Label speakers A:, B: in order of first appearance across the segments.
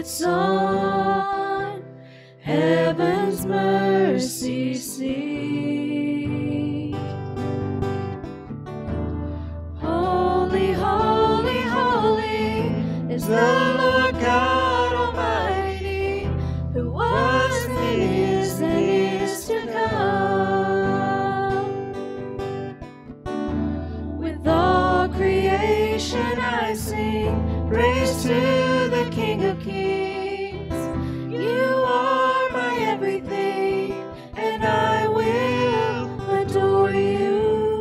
A: its on heaven's mercy seat. Holy, holy, holy is the Lord God Almighty, who was and is to come. With all creation I sing praise to the King of Kings. You are my everything, and I will adore you.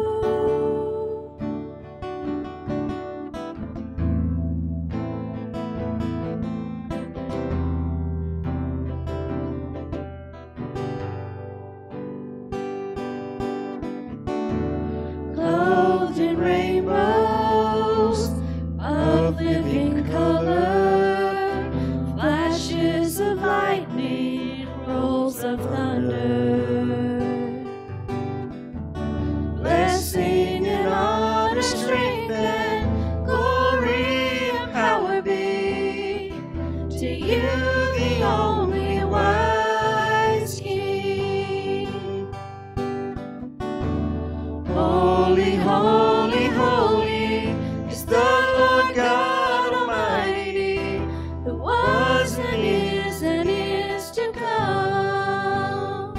A: Clothed in rainbows of living color, flashes of lightning, rolls of thunder. Blessing and honor, strength and glory and power be to you, the only wise King. Holy, holy, holy is the Lord God Almighty, who was and is to come.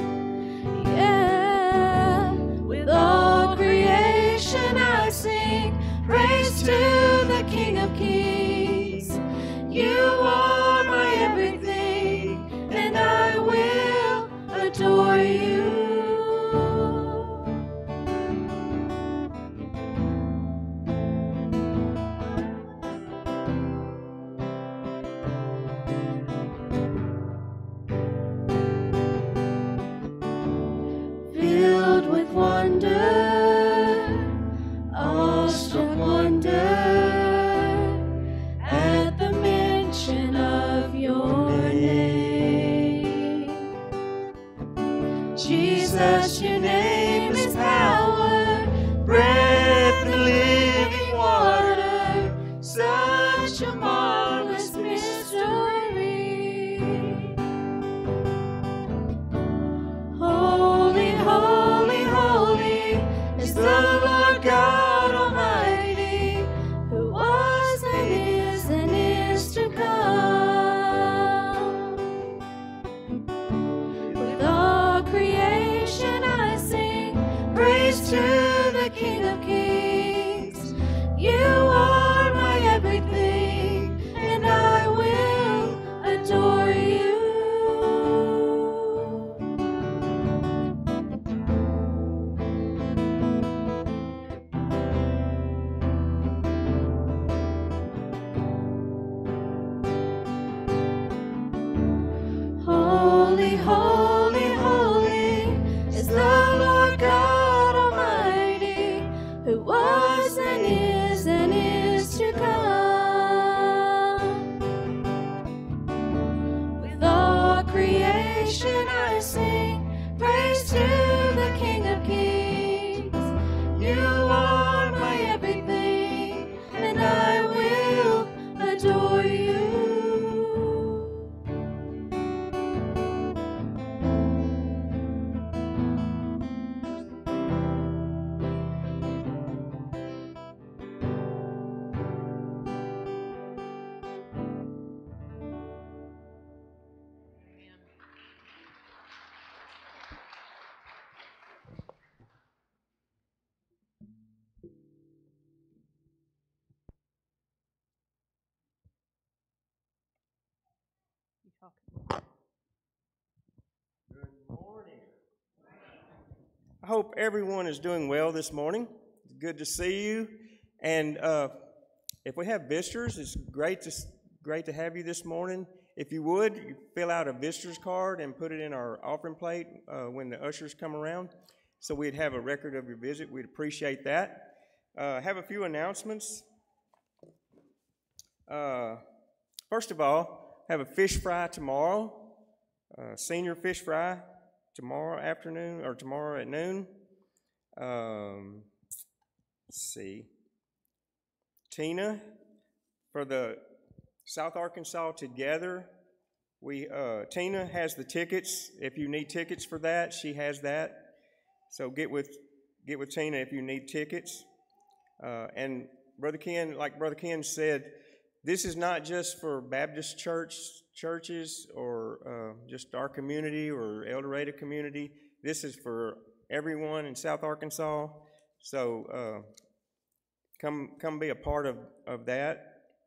A: Yeah, with all creation I sing praise to the King of Kings. You are my everything, and I will adore you. Filled with wonder, awestruck wonder, at the mention of your name. Jesus, your name is power, breath and living water, such a marvelous mystery. Holy, holy, holy is the Lord God Almighty, who was and is to come. With all creation I sing praise to the King of Kings. You are my everything, and I will adore you. Holy, holy, holy is the Lord God Almighty, who was and is to come. With all creation I sing praise to the King of Kings. You are my everything, and I will adore you.
B: Good morning. I hope everyone is doing well this morning. It's good to see you. And if we have visitors, it's great to have you this morning. If you would, you fill out a visitor's card and put it in our offering plate when the ushers come around, so we'd have a record of your visit. We'd appreciate that. Have a few announcements. First of all, have a fish fry tomorrow, senior fish fry tomorrow afternoon or tomorrow at noon. Let's see. Tina, for the South Arkansas Together. Tina has the tickets. If you need tickets for that, she has that. So get with Tina if you need tickets. And Brother Ken, like Brother Ken said, this is not just for Baptist churches or just our community or El Dorado community. This is for everyone in South Arkansas. So come be a part of that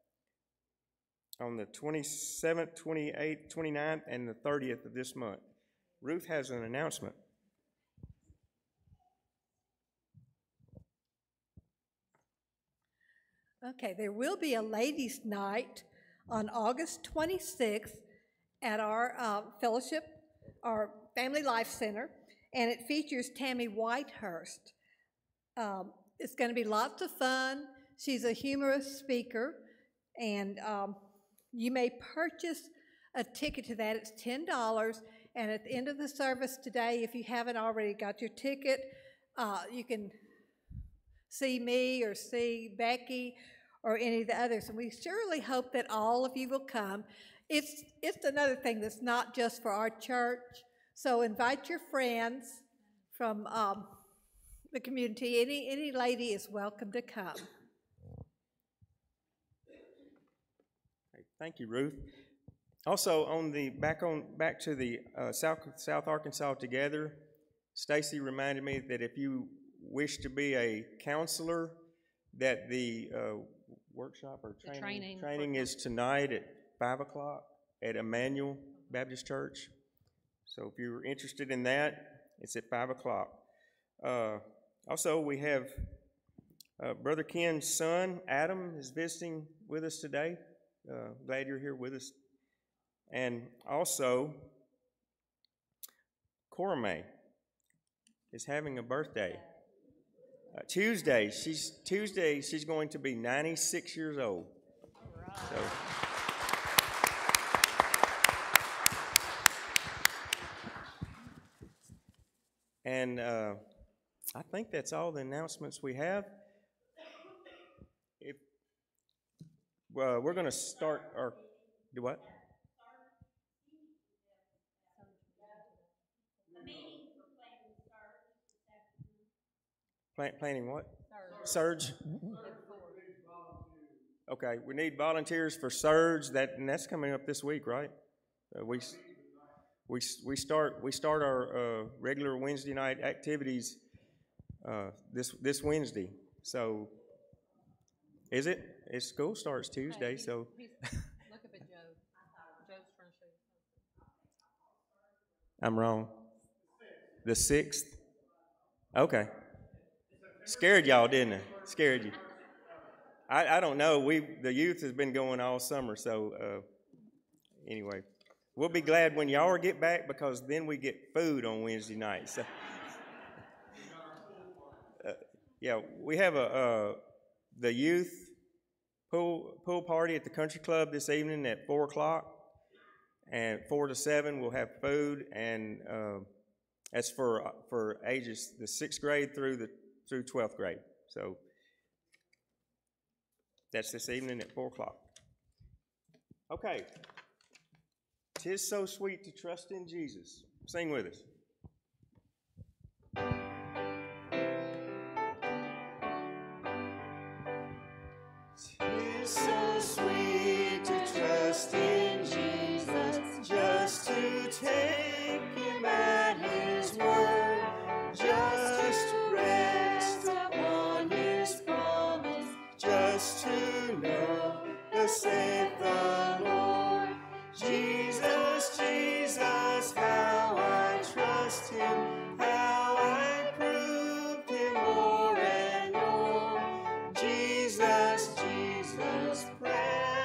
B: on the 27th, 28th, 29th, and the 30th of this month. Ruth has an announcement.
C: Okay, there will be a ladies' night on August 26th at our fellowship, our Family Life Center, and it features Tammy Whitehurst. It's going to be lots of fun. She's a humorous speaker, and you may purchase a ticket to that. It's $10, and at the end of the service today, if you haven't already got your ticket, you can see me or see Becky or any of the others, and we surely hope that all of you will come. It's another thing that's not just for our church, so invite your friends from the community. Any lady is welcome to come.
B: Thank you, Ruth. Also, back to the South Arkansas Together, Stacy reminded me that if you wish to be a counselor, that the workshop or training is tonight at 5 o'clock at Emmanuel Baptist Church. So if you're interested in that, it's at 5 o'clock. Also, we have Brother Ken's son, Adam, is visiting with us today. Glad you're here with us. And also, Corame is having a birthday. Tuesday, she's going to be 96 years old. So, and I think that's all the announcements we have. We're going to start our, do what? Planning what? Surge. Okay, we need volunteers for Surge. That's coming up this week, right? We start our regular Wednesday night activities this Wednesday. So, is it? School starts Tuesday, so.
D: Look up at Joe. Joe's front show.
B: I'm wrong. The 6th? Okay. Scared y'all, didn't it? Scared you. I don't know. The youth has been going all summer, so anyway. We'll be glad when y'all get back because then we get food on Wednesday night. So, yeah, we have the youth pool party at the country club this evening at 4 o'clock, and 4 to 7 we'll have food, and that's for ages the 6th grade through 12th grade. So that's this evening at 4 o'clock. Okay. 'Tis so sweet to trust in Jesus. Sing with us. So sweet to trust in Jesus, just to take him at his word, just to rest upon his promise, just to know thus saith the Lord. Jesus, Jesus, how I trust him, how I proved him more and more. Jesus, Jesus, precious.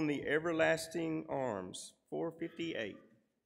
B: on the Everlasting Arms, 458.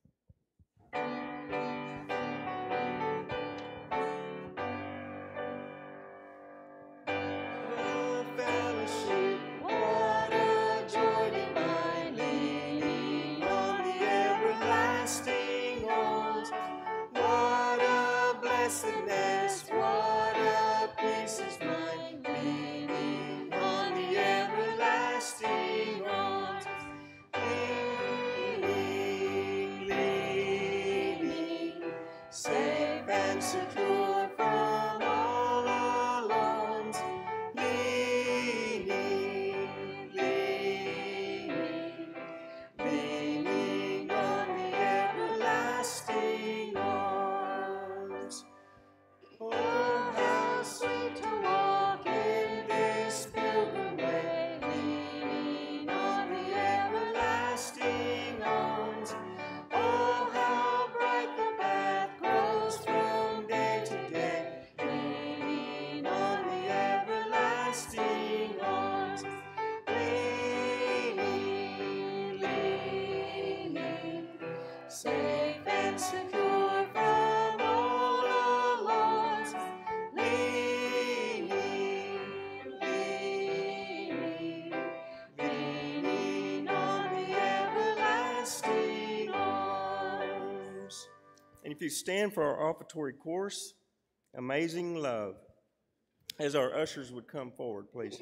B: And if you stand for our offertory course, Amazing Love, as our ushers would come forward, please.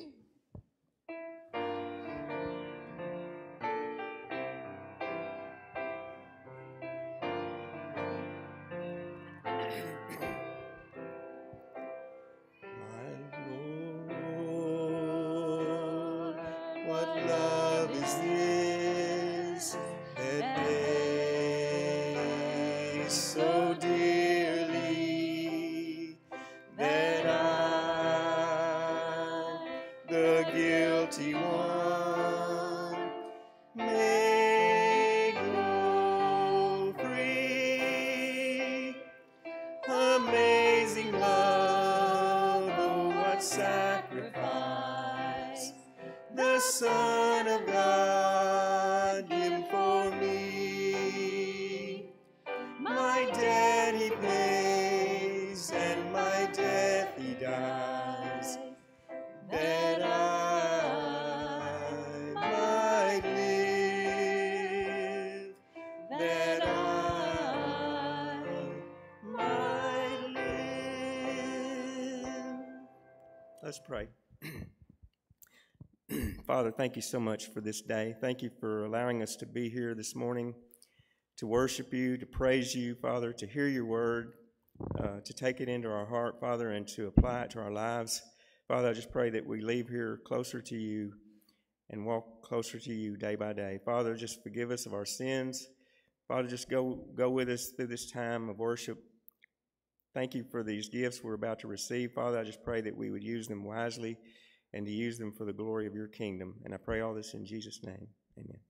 B: Let's pray. Father, thank you so much for this day. Thank you for allowing us to be here this morning to worship you, to praise you, Father, to hear your word, to take it into our heart, Father, and to apply it to our lives. Father, I just pray that we leave here closer to you and walk closer to you day by day. Father, just forgive us of our sins. Father, just go with us through this time of worship. Thank you for these gifts we're about to receive. Father, I just pray that we would use them wisely and to use them for the glory of your kingdom. And I pray all this in Jesus' name. Amen.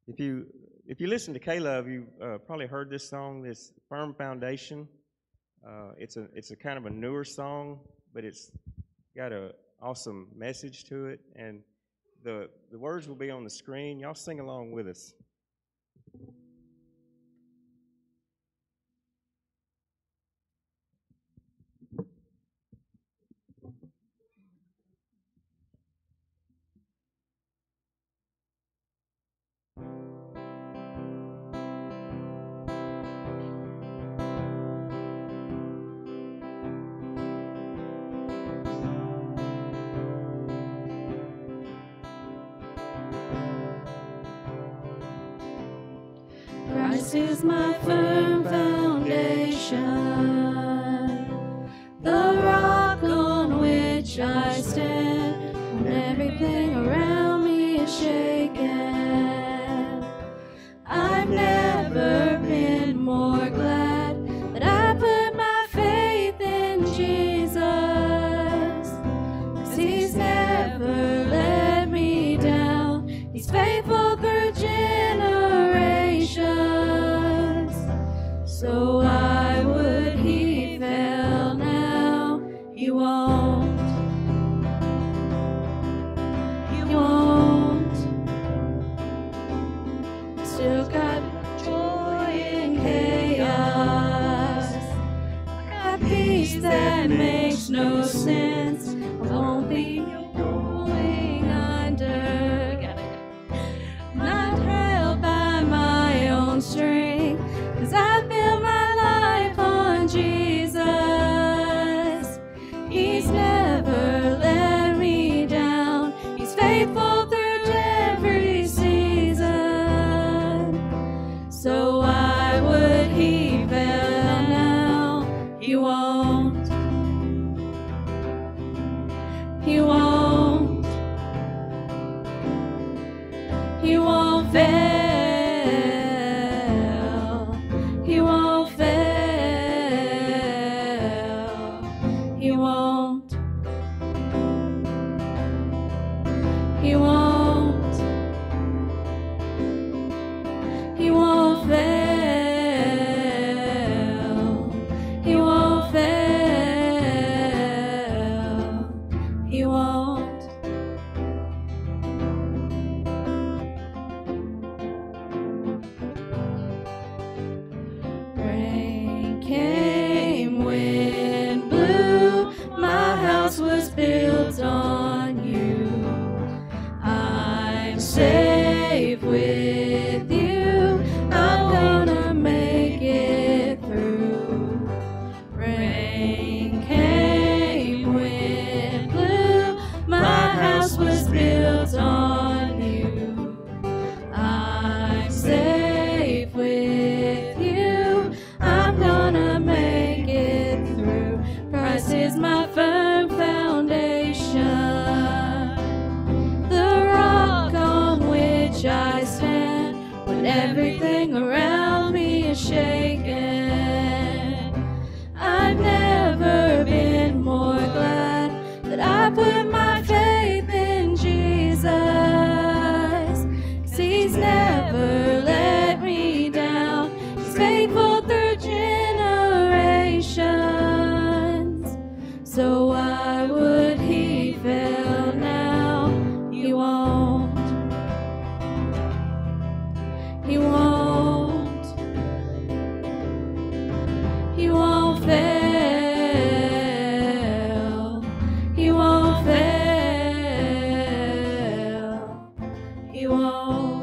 B: If you listen to K-Love, you probably heard this song, this Firm Foundation. It's a kind of a newer song, but it's got a awesome message to it, and the words will be on the screen. Y'all sing along with us.
A: Christ is my firm foundation, the rock on which I stand when everything around me is shaken. I've never been more glad that I put my faith in Jesus, 'cause He's never let me down. He's faithful through generations. So why would He fail now? He won't. He won't. Still got joy in chaos. Got peace that makes no sense. I won't be going under. Not held by my own strength, 'cause I built my life on Jesus. He's never let me down. He's faithful through every season. So why would He fail now? He won't. He won't. He won't fail. He won't fail. He won't. He won't. He won't fail. He won't fail. He won't. Rain came, wind blew, my house was built on you. I'm safe with you, I'm gonna make it through. Rain came, wind blew, my house was built on you. I'm safe with you, I'm gonna make it through. Christ is my firm foundation, the rock on which I stand when everything around me is shaken. I've never been more glad that I put my faith in Jesus, 'cause He's never let me down. He's faithful through generations. So why would He fail now? He won't. He won't. He won't fail. He won't fail. He won't.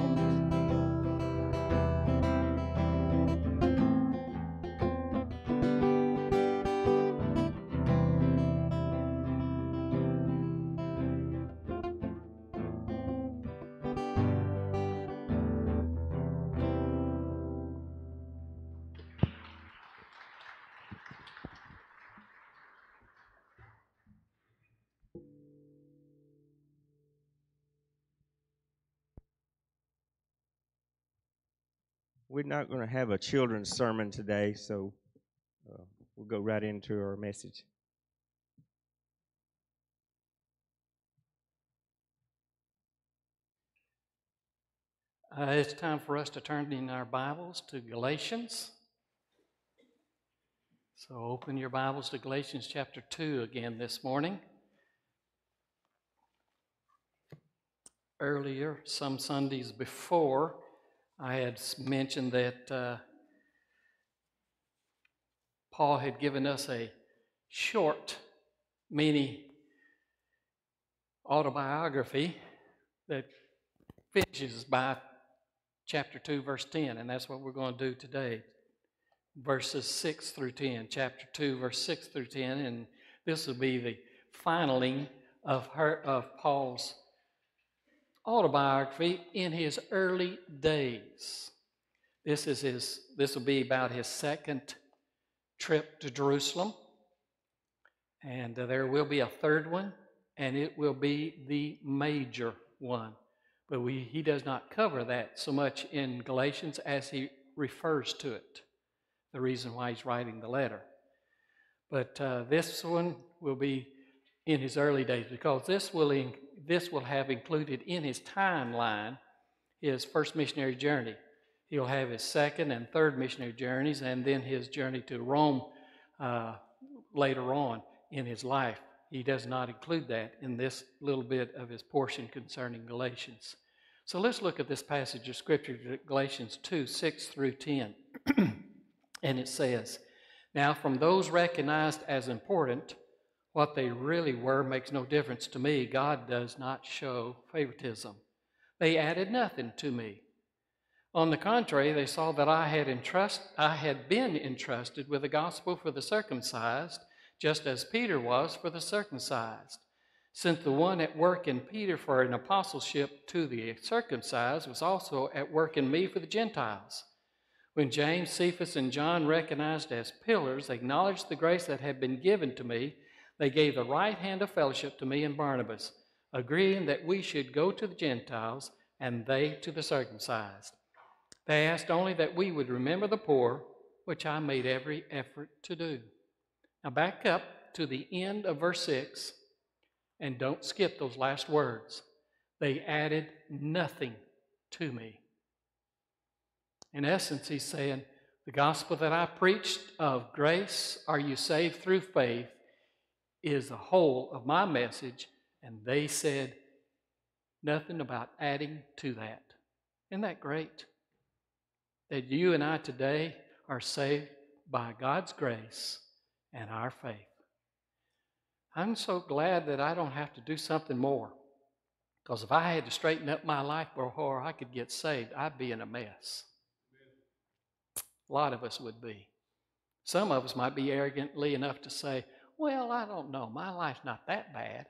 B: We're not going to have a children's sermon today, so we'll go right into our message.
E: It's time for us to turn in our Bibles to Galatians. So open your Bibles to Galatians chapter 2 again this morning. Earlier, some Sundays before, I had mentioned that Paul had given us a short mini autobiography that finishes by chapter 2, verse 10, and that's what we're going to do today. Verses 6 through 10, chapter 2, verse 6 through 10, and this will be the finaling of Paul's autobiography in his early days. This will be about his second trip to Jerusalem, and there will be a third one, and it will be the major one. But he does not cover that so much in Galatians as he refers to it, the reason why he's writing the letter. But this one will be in his early days, because this will have included in his timeline his first missionary journey. He'll have his second and third missionary journeys, and then his journey to Rome later on in his life. He does not include that in this little bit of his portion concerning Galatians. So let's look at this passage of Scripture, Galatians 2, 6 through 10. And it says, "Now from those recognized as important, what they really were makes no difference to me. God does not show favoritism. They added nothing to me. On the contrary, they saw that I had been entrusted with the gospel for the circumcised, just as Peter was for the circumcised. Since the one at work in Peter for an apostleship to the circumcised was also at work in me for the Gentiles. When James, Cephas, and John, recognized as pillars, acknowledged the grace that had been given to me, they gave the right hand of fellowship to me and Barnabas, agreeing that we should go to the Gentiles and they to the circumcised. They asked only that we would remember the poor, which I made every effort to do." Now back up to the end of verse 6, and don't skip those last words. They added nothing to me. In essence, he's saying, the gospel that I preached of grace, are you saved through faith, is the whole of my message, and they said nothing about adding to that. Isn't that great? That you and I today are saved by God's grace and our faith. I'm so glad that I don't have to do something more, because if I had to straighten up my life before I could get saved, I'd be in a mess. A lot of us would be. Some of us might be arrogantly enough to say, well, I don't know, my life's not that bad.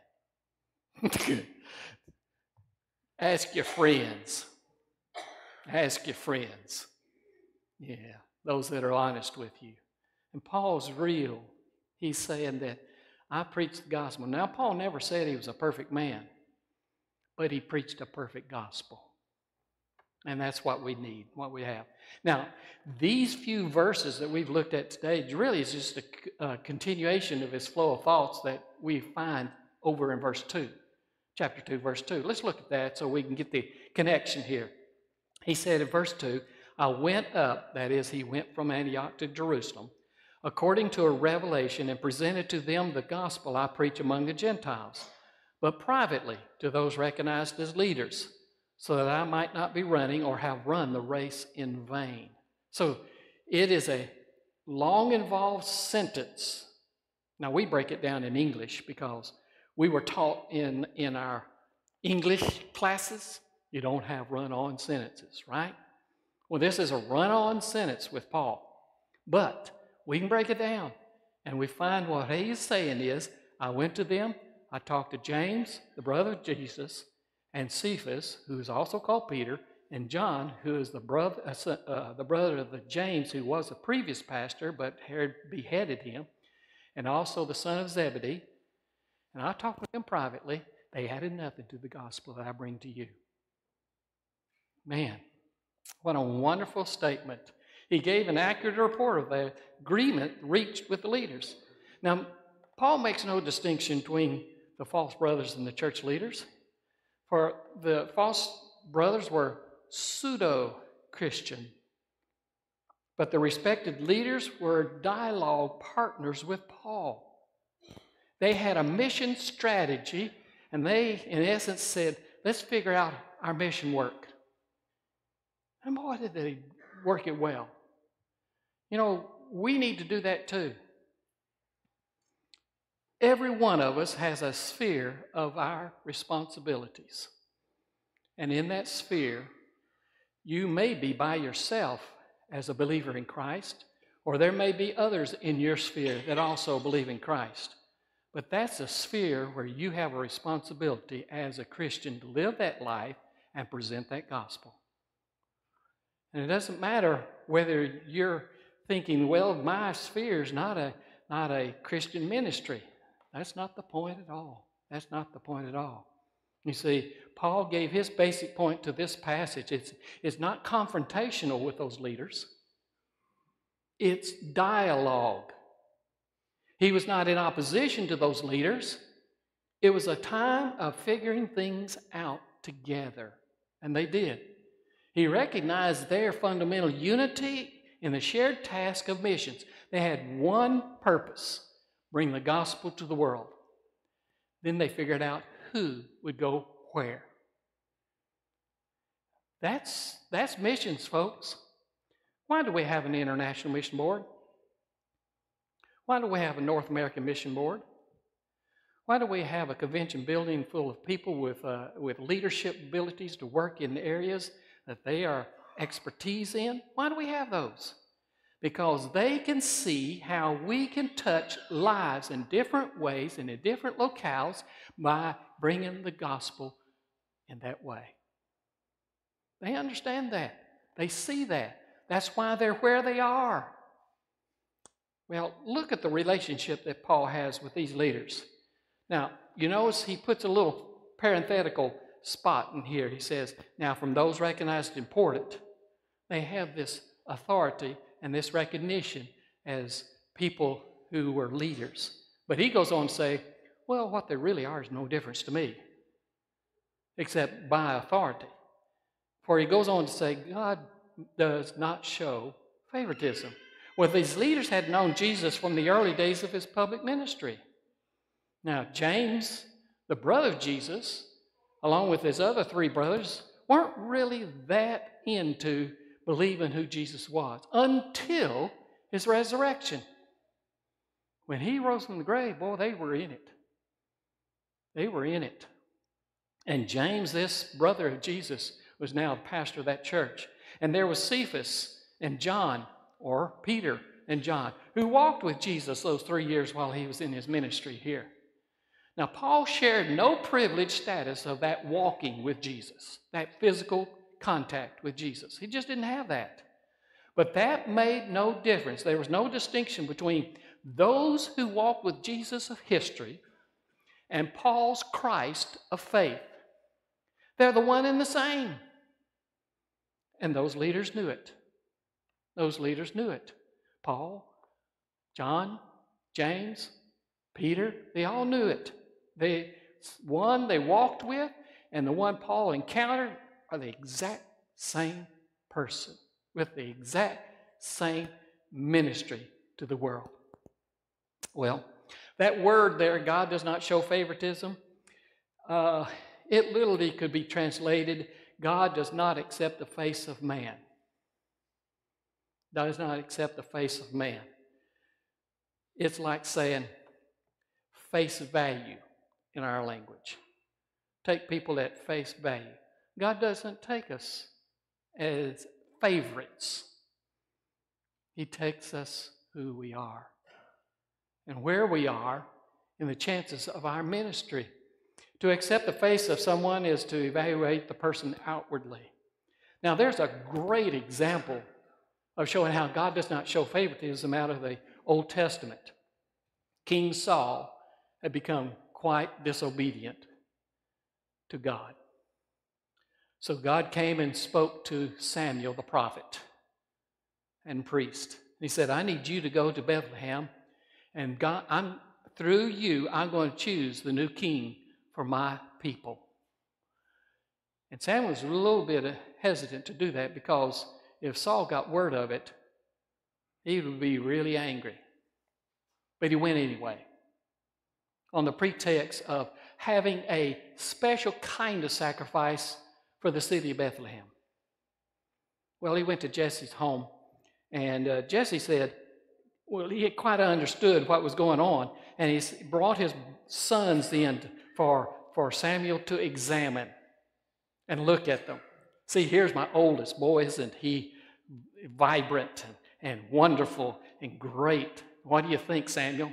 E: Ask your friends. Ask your friends. Yeah, those that are honest with you. And Paul's real. He's saying that I preached the gospel. Now, Paul never said he was a perfect man, but he preached a perfect gospel. And that's what we need, what we have. Now, these few verses that we've looked at today really is just a continuation of his flow of thoughts that we find over in verse 2, chapter 2, verse 2. Let's look at that so we can get the connection here. He said in verse 2, I went up, that is, he went from Antioch to Jerusalem, according to a revelation, and presented to them the gospel I preach among the Gentiles, but privately to those recognized as leaders, so that I might not be running or have run the race in vain. So it is a long, involved sentence. Now, we break it down in English because we were taught in our English classes, you don't have run-on sentences, right? Well, this is a run-on sentence with Paul. But we can break it down, and we find what he is saying is, I went to them, I talked to James, the brother of Jesus, and Cephas, who is also called Peter, and John, who is the brother of the James, who was a previous pastor, but Herod beheaded him, and also the son of Zebedee. And I talked with them privately. They added nothing to the gospel that I bring to you. Man, what a wonderful statement. He gave an accurate report of the agreement reached with the leaders. Now, Paul makes no distinction between the false brothers and the church leaders. For the false brothers were pseudo-Christian. But the respected leaders were dialogue partners with Paul. They had a mission strategy, and they, in essence, said, let's figure out our mission work. And boy, did they work it well. You know, we need to do that too. Every one of us has a sphere of our responsibilities. And in that sphere, you may be by yourself as a believer in Christ, or there may be others in your sphere that also believe in Christ. But that's a sphere where you have a responsibility as a Christian to live that life and present that gospel. And it doesn't matter whether you're thinking, well, my sphere is not a Christian ministry. That's not the point at all. That's not the point at all. You see, Paul gave his basic point to this passage. It's not confrontational with those leaders. It's dialogue. He was not in opposition to those leaders. It was a time of figuring things out together. And they did. He recognized their fundamental unity in the shared task of missions. They had one purpose: bring the gospel to the world. Then they figured out who would go where. That's missions, folks. Why do we have an international mission board? Why do we have a North American mission board? Why do we have a convention building full of people with leadership abilities to work in areas that they are expertise in? Why do we have those? Because they can see how we can touch lives in different ways and in different locales by bringing the gospel in that way. They understand that. They see that. That's why they're where they are. Well, look at the relationship that Paul has with these leaders. Now, you notice he puts a little parenthetical spot in here. He says, now from those recognized important, they have this authority and this recognition as people who were leaders. But he goes on to say, well, what they really are is no difference to me, except by authority. For he goes on to say, God does not show favoritism. Well, these leaders had known Jesus from the early days of his public ministry. Now, James, the brother of Jesus, along with his other three brothers, weren't really that into believing who Jesus was until his resurrection. When he rose from the grave, boy, they were in it. They were in it. And James, this brother of Jesus, was now the pastor of that church. And there was Cephas and John, or Peter and John, who walked with Jesus those 3 years while he was in his ministry here. Now, Paul shared no privileged status of that walking with Jesus, that physical contact with Jesus. He just didn't have that. But that made no difference. There was no distinction between those who walked with Jesus of history and Paul's Christ of faith. They're the one and the same. And those leaders knew it. Those leaders knew it. Paul, John, James, Peter, they all knew it. The one they walked with and the one Paul encountered are the exact same person with the exact same ministry to the world. Well, that word there, God does not show favoritism, it literally could be translated, God does not accept the face of man. Does not accept the face of man. It's like saying face value in our language. Take people at face value. God doesn't take us as favorites. He takes us who we are and where we are in the chances of our ministry. To accept the face of someone is to evaluate the person outwardly. Now, there's a great example of showing how God does not show favoritism out of the Old Testament. King Saul had become quite disobedient to God. So God came and spoke to Samuel the prophet and priest. He said, I need you to go to Bethlehem, and God, through you, I'm going to choose the new king for my people. And Samuel was a little bit hesitant to do that because if Saul got word of it, he would be really angry. But he went anyway, on the pretext of having a special kind of sacrifice for the city of Bethlehem. Well, he went to Jesse's home, and Jesse said, well, he had quite understood what was going on, and he brought his sons in for Samuel to examine and look at them. See, here's my oldest boy, isn't he vibrant and wonderful and great? What do you think, Samuel?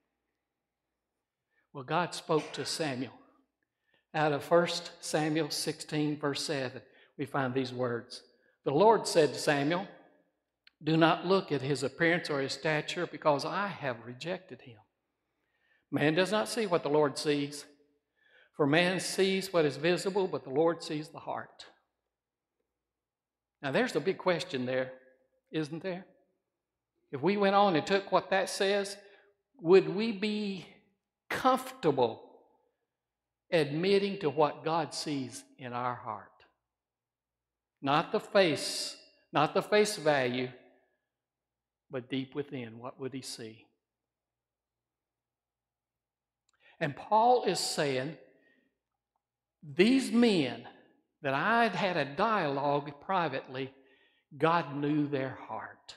E: Well, God spoke to Samuel. Out of 1 Samuel 16, verse 7, we find these words. The Lord said to Samuel, do not look at his appearance or his stature, because I have rejected him. Man does not see what the Lord sees, for man sees what is visible, but the Lord sees the heart. Now there's the big question there, isn't there? If we went on and took what that says, would we be comfortable admitting to what God sees in our heart? Not the face value, but deep within, what would he see? And Paul is saying, these men that I'd had a dialogue privately, God knew their heart.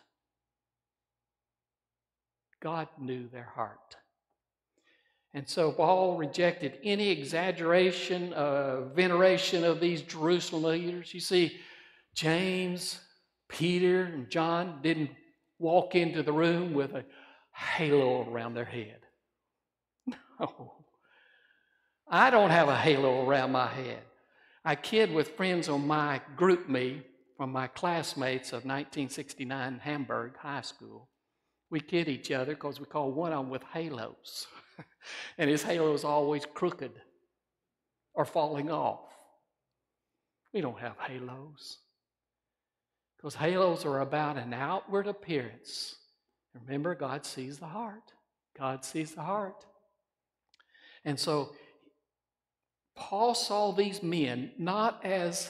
E: God knew their heart. And so Paul rejected any exaggeration, veneration of these Jerusalem leaders. You see, James, Peter, and John didn't walk into the room with a halo around their head. No. I don't have a halo around my head. I kid with friends on my group me from my classmates of 1969 Hamburg High School. We kid each other because we call one of them with halos. And his halo is always crooked or falling off. We don't have halos. Because halos are about an outward appearance. Remember, God sees the heart. God sees the heart. And so, Paul saw these men not as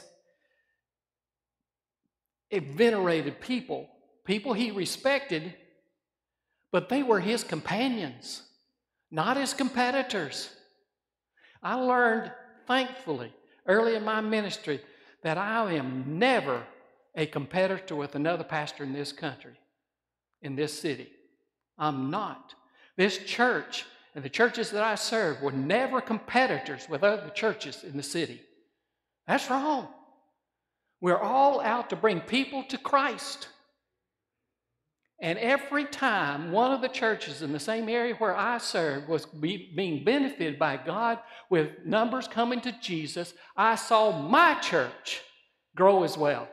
E: a venerated people he respected, but they were his companions, not his competitors. I learned, thankfully, early in my ministry, that I am never a competitor with another pastor in this country, in this city. I'm not. This church and the churches that I serve were never competitors with other churches in the city. That's wrong. We're all out to bring people to Christ. And every time one of the churches in the same area where I served was being benefited by God with numbers coming to Jesus, I saw my church grow as well.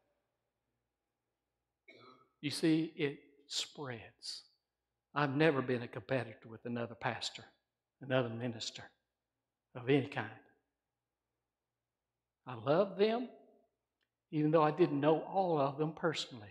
E: You see, it spreads. I've never been a competitor with another pastor, another minister of any kind. I love them, even though I didn't know all of them personally.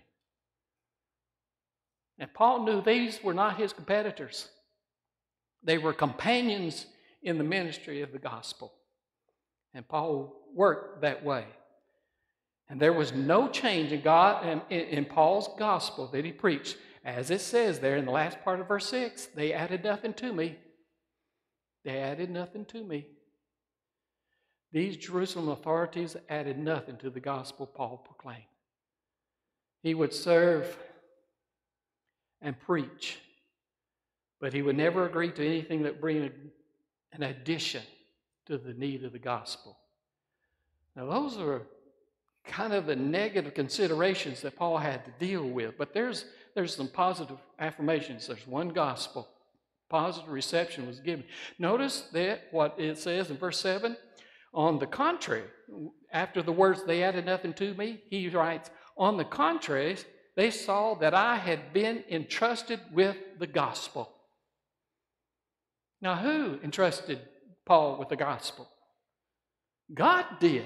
E: And Paul knew these were not his competitors. They were companions in the ministry of the gospel. And Paul worked that way. And there was no change in God and in Paul's gospel that he preached. As it says there in the last part of verse 6, they added nothing to me. They added nothing to me. These Jerusalem authorities added nothing to the gospel Paul proclaimed. He would serve and preach, but he would never agree to anything that bring an addition to the need of the gospel. Now those are kind of the negative considerations that Paul had to deal with, but there's some positive affirmations. There's one gospel. Positive reception was given. Notice that what it says in verse 7, on the contrary, after the words, they added nothing to me, he writes, on the contrary, they saw that I had been entrusted with the gospel. Now, who entrusted Paul with the gospel? God did.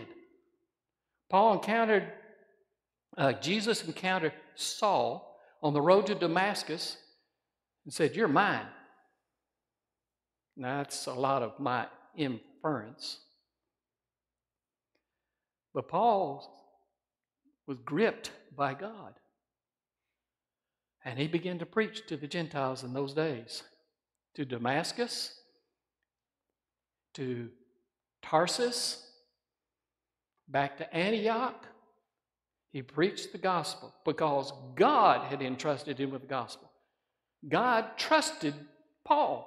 E: Jesus encountered Saul on the road to Damascus and said, you're mine. Now, that's a lot of my inference. But Paul was gripped by God. And he began to preach to the Gentiles in those days, to Damascus, to Tarsus, back to Antioch. He preached the gospel because God had entrusted him with the gospel. God trusted Paul.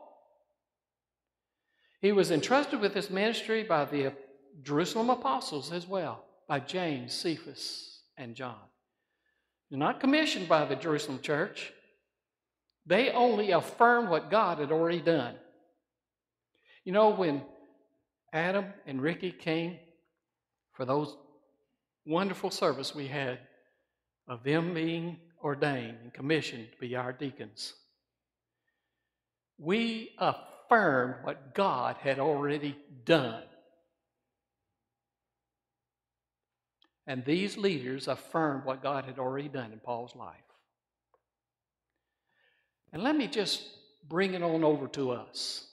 E: He was entrusted with this ministry by the Jerusalem apostles as well, by James, Cephas, and John. Not commissioned by the Jerusalem church. They only affirmed what God had already done. You know, when Adam and Ricky came for those wonderful service we had of them being ordained and commissioned to be our deacons, we affirmed what God had already done. And these leaders affirmed what God had already done in Paul's life. And let me just bring it on over to us.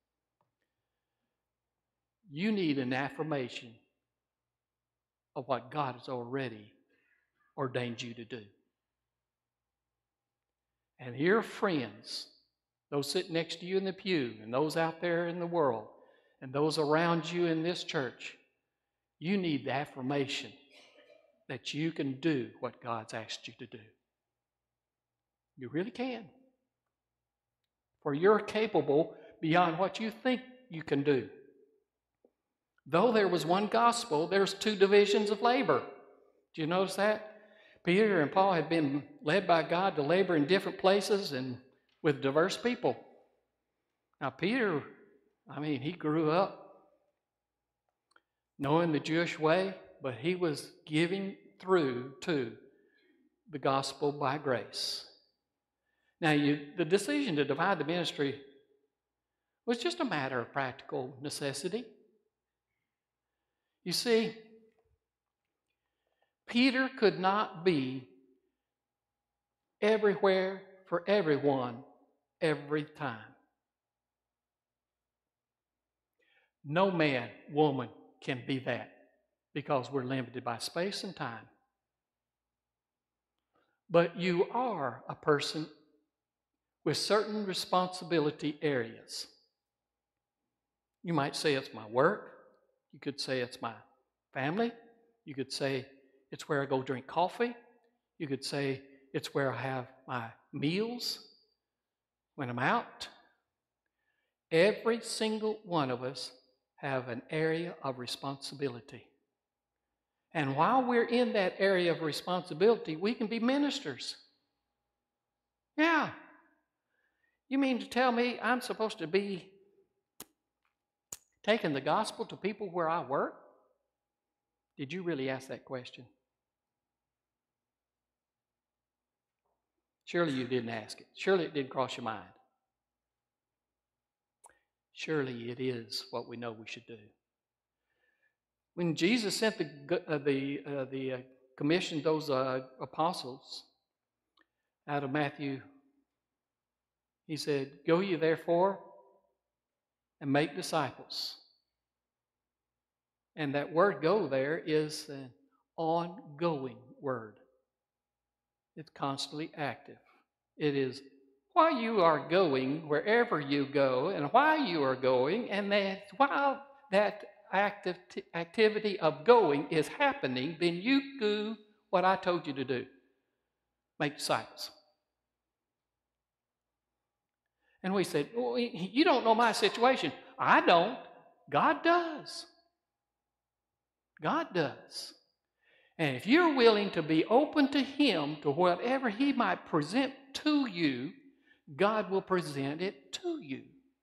E: You need an affirmation of what God has already ordained you to do. And your friends, those sitting next to you in the pew, and those out there in the world, and those around you in this church, you need the affirmation that you can do what God's asked you to do. You really can. For you're capable beyond what you think you can do. Though there was one gospel, there's two divisions of labor. Do you notice that? Peter and Paul had been led by God to labor in different places and with diverse people. Now Peter, he grew up knowing the Jewish way, but he was giving through to the gospel by grace. Now, the decision to divide the ministry was just a matter of practical necessity. You see, Peter could not be everywhere for everyone every time. No man, woman can be that because we're limited by space and time. But you are a person with certain responsibility areas. You might say it's my work. You could say it's my family. You could say it's where I go drink coffee. You could say it's where I have my meals when I'm out. Every single one of us have an area of responsibility. And while we're in that area of responsibility, we can be ministers. Yeah. You mean to tell me I'm supposed to be taking the gospel to people where I work? Did you really ask that question? Surely you didn't ask it. Surely it didn't cross your mind. Surely it is what we know we should do. When Jesus sent commissioned those apostles out of Matthew, he said, "Go ye therefore and make disciples." And that word "go" there is an ongoing word. It's constantly active. It is while you are going, wherever you go, and while you are going, and that while that activity of going is happening, then you do what I told you to do. Make disciples. And we said, well, you don't know my situation. I don't. God does. God does. And if you're willing to be open to Him, to whatever He might present to you, God will present it to you.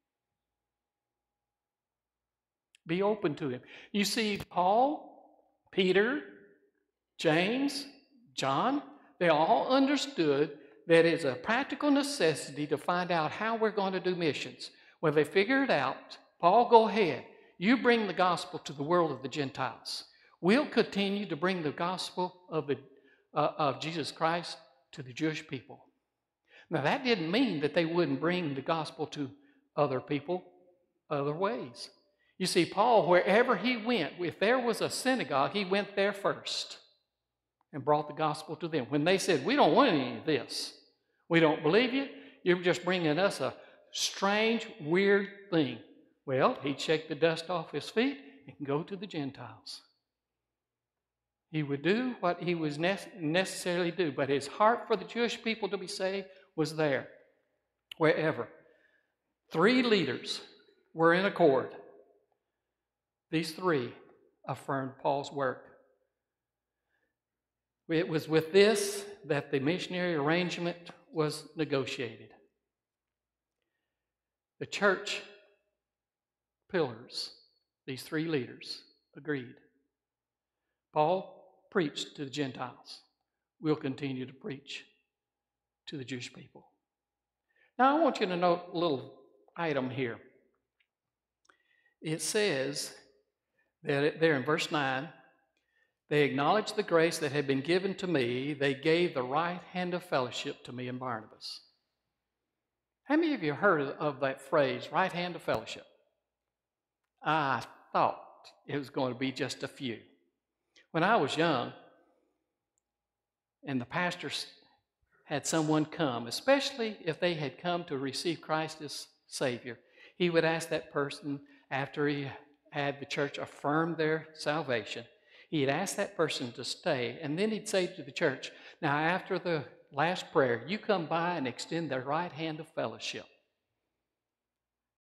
E: Be open to Him. You see, Paul, Peter, James, John, they all understood that it's a practical necessity to find out how we're going to do missions. Well, they figured out, Paul, go ahead. You bring the gospel to the world of the Gentiles. We'll continue to bring the gospel of Jesus Christ to the Jewish people. Now, that didn't mean that they wouldn't bring the gospel to other people other ways. You see, Paul, wherever he went, if there was a synagogue, he went there first and brought the gospel to them. When they said, we don't want any of this, we don't believe you, you're just bringing us a strange, weird thing. Well, he'd shake the dust off his feet and go to the Gentiles. He would do what he was necessarily do, but his heart for the Jewish people to be saved was there, wherever. 3 leaders were in accord. These 3 affirmed Paul's work. It was with this that the missionary arrangement was negotiated. The church pillars, these 3 leaders, agreed. Paul preached to the Gentiles. We'll continue to preach to the Jewish people. Now, I want you to note a little item here. It says that there in verse 9, they acknowledged the grace that had been given to me. They gave the right hand of fellowship to me and Barnabas. How many of you heard of that phrase, right hand of fellowship? I thought it was going to be just a few. When I was young, and the pastors had someone come, especially if they had come to receive Christ as Savior, he would ask that person, after he had the church affirm their salvation, he'd ask that person to stay, and then he'd say to the church, now after the last prayer, you come by and extend the right hand of fellowship.